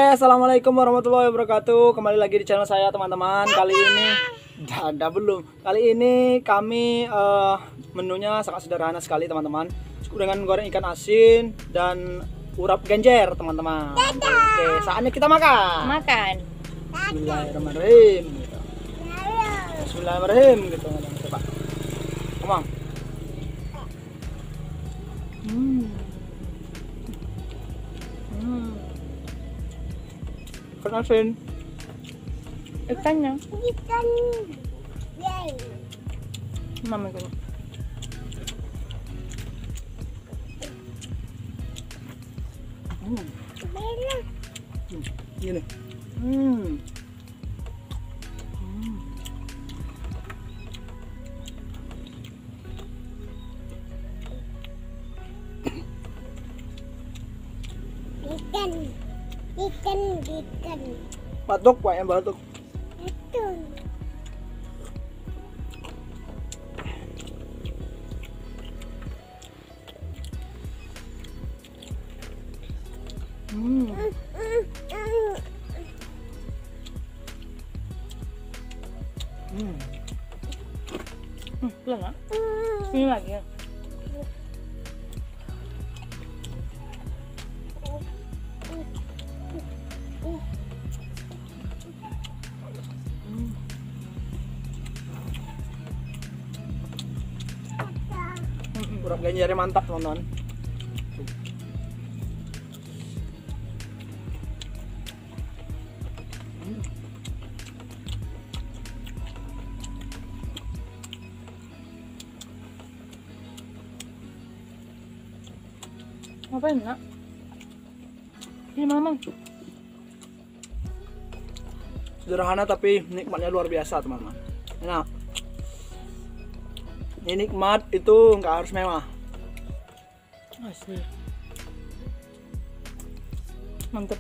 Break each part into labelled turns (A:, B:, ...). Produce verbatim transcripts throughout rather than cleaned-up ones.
A: assalamualaikum warahmatullahi wabarakatuh. Kembali lagi di channel saya teman-teman. Kali ini, dah belum. Kali ini kami uh, menunya sangat sederhana sekali teman-teman. Dengan goreng ikan asin dan urap genjer teman-teman. Oke, saatnya kita makan.
B: Makan.
A: Bismillahirrahmanirrahim. Bismillahirrahmanirrahim gitu. Coba. Ngomong. Hmm. Hmm. Ikan asin.
B: Ikannya.
C: Ikan. Yay.
B: Mama ikannya.
A: Hmm.
C: Benar.
A: Hmm. Gini. Hmm. Hmm.
C: Ikan. Ikan, ikan.
A: Batuk, Pak, yang batuk.
C: Itu.
A: Hmm. Hmm.
B: Hmm, belum ya? Ini lagi ya.
A: Urap genjernya mantap teman-teman.
B: Ngapain nak? Ini mama.
A: Sederhana tapi nikmatnya luar biasa teman-teman. Enak. Ini nikmat itu nggak harus mewah.
B: Asli. Mantep.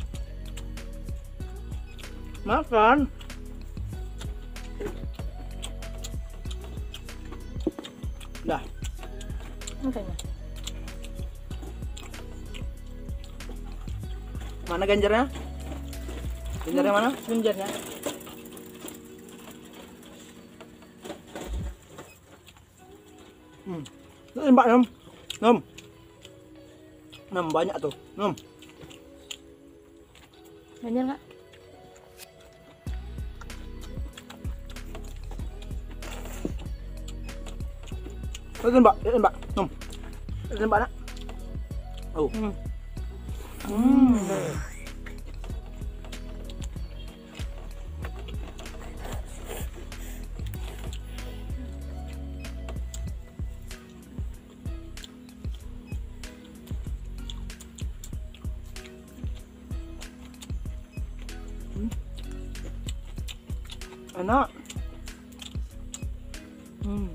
A: Makan. Dah.
B: Makanya.
A: Mana genjernya? Genjernya mana?
B: Genjernya.
A: Hmm. Ini Mbak Nom. Nom. Nom banyak tuh. Nom.
B: Genjer nggak?
A: Ini Mbak, ini Mbak. Nom. Ini Mbak nak. Oh.
B: Hmm.
A: Hmm. Enak.
B: Hmm.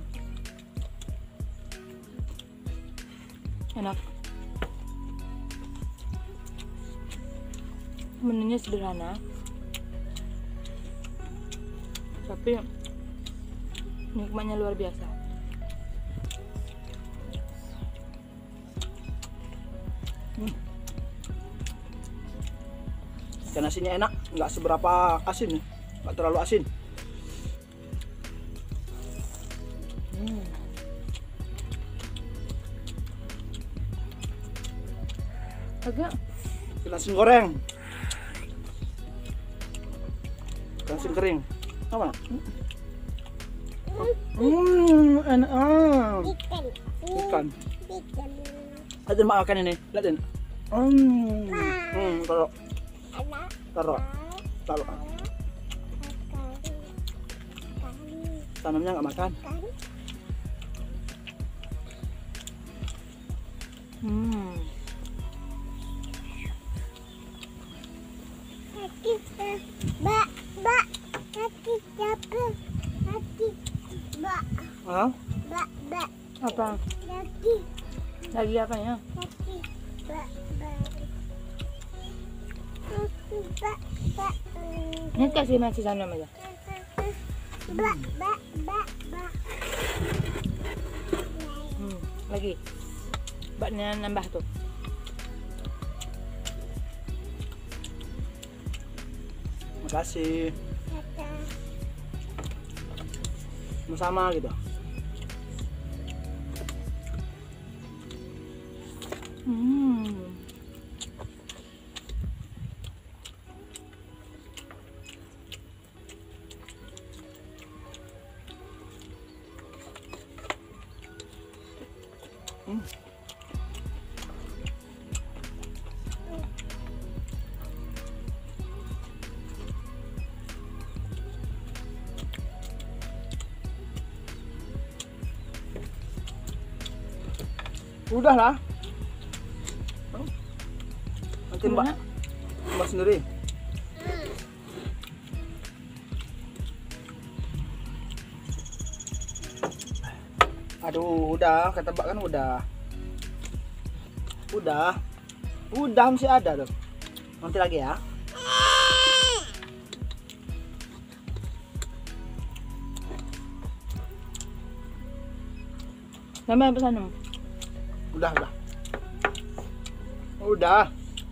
B: Enak. Menunya sederhana, tapi nikmatnya luar biasa.
A: Hmm. Ikan asinnya enak, nggak seberapa asin, nggak terlalu asin.
B: Hmm. Agak
A: Ikan asin goreng. Ikan asin kering. Apa? Hmm, enak. Ah.
C: Ikan.
A: Ikan.
C: Ikan.
A: Ada makan ini, lihatin. Hmm, hmm, taruh,
C: Anak.
A: taruh, taruh. Tanamnya nggak makan.
B: hmm.
C: Hati bak bak hati siapa hati bak
A: Hah?
C: bak bak
B: Apa?
C: hati
B: Lagi apa ya?
C: hati bak bak hati bak bak
B: Ini kasih masih sana aja.
C: bak bak bak bak
B: Hmm. Lagi. Baknya nambah tuh.
A: kasih. Sama gitu.
B: Hmm.
A: Hmm. Udah lah. Nanti mbak,
B: Gimana?
A: mbak sendiri. Aduh, udah, kata mbak kan udah. Udah. Udah masih ada tuh. Nanti lagi ya.
B: Nama apa sana?
A: Udah, udah. Udah.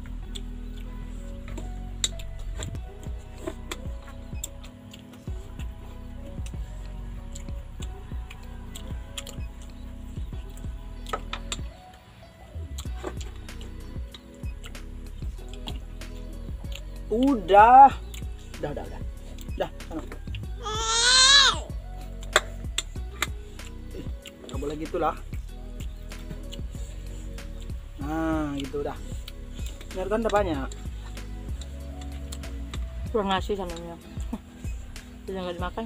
A: Udah. Udah, udah, udah. Udah, sana. Eh, nggak boleh gitu lah. Nah, gitu udah. Biar kan udah banyak.
B: Kurang nasi sananya. Udah nggak dimakan.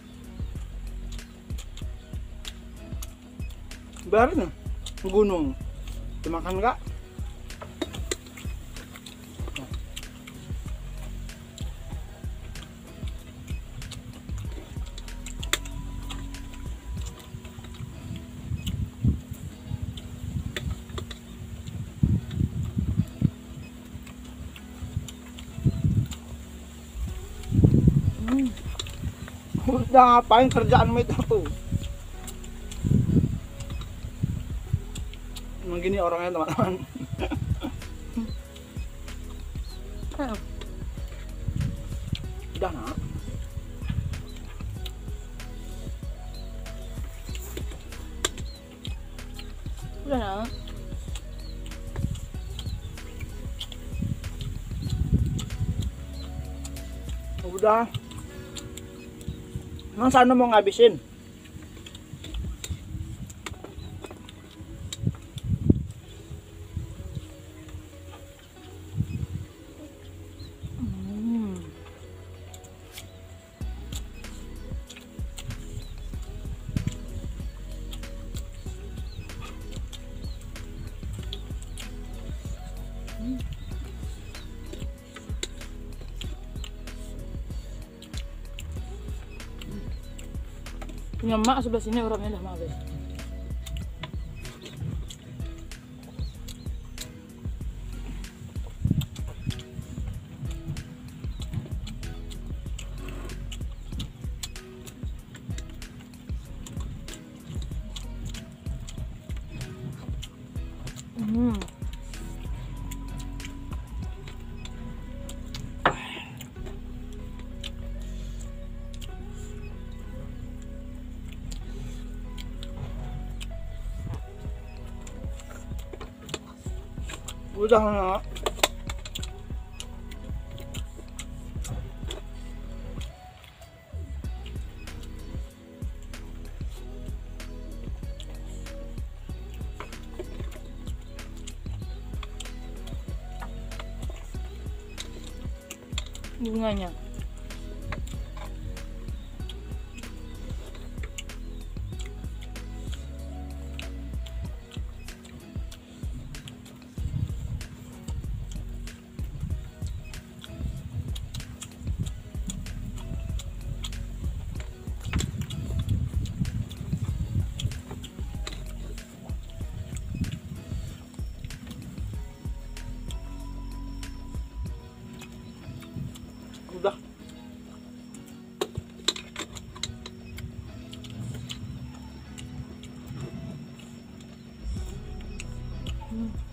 A: Biarin gunung. Dimakan enggak? Udah ngapain kerjaan itu tuh? Emang gini orangnya teman-teman.
B: Hmm.
A: Udah nak.
B: Udah nak.
A: Udah. Emang sana mau ngabisin?
B: Hmm. Punya mak sebelah sini urapnya udah mau habis. Hmm.
A: Udah nak.
B: Bunganya.
A: Udah.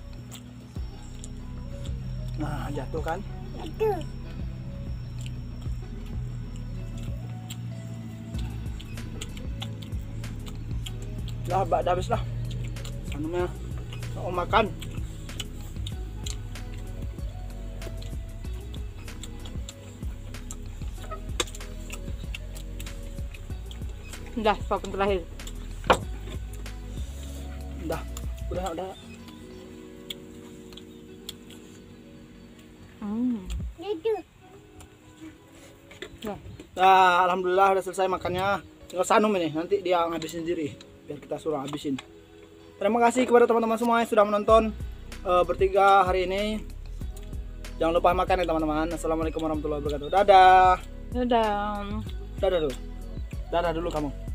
A: Nah, jatuh kan?
C: Itu.
A: Dah, bak, dah habis lah. Sanumnya mau makan.
B: Dah, papan terakhir.
A: Dah, udah, udah.
B: Hmm.
C: Gitu.
B: Nah,
A: Nah, alhamdulillah udah selesai makannya. Tinggal Sanum ini, nanti dia ngabisin sendiri. Biar kita suruh habisin. Terima kasih kepada teman-teman semua yang sudah menonton uh, bertiga hari ini. Jangan lupa makan ya teman-teman. Assalamualaikum warahmatullahi wabarakatuh. Dadah.
B: dadah.
A: Dadah dulu. Dadah dulu kamu.